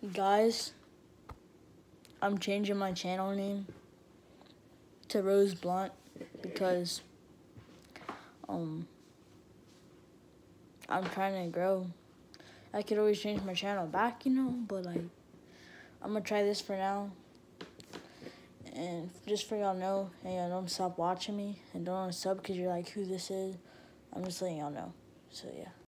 Guys, I'm changing my channel name to Rose Blunt because I'm trying to grow. I could always change my channel back, but like I'm gonna try this for now. And just for y'all know, and y'all don't stop watching me and don't sub because you're like, who this is. I'm just letting y'all know. So yeah.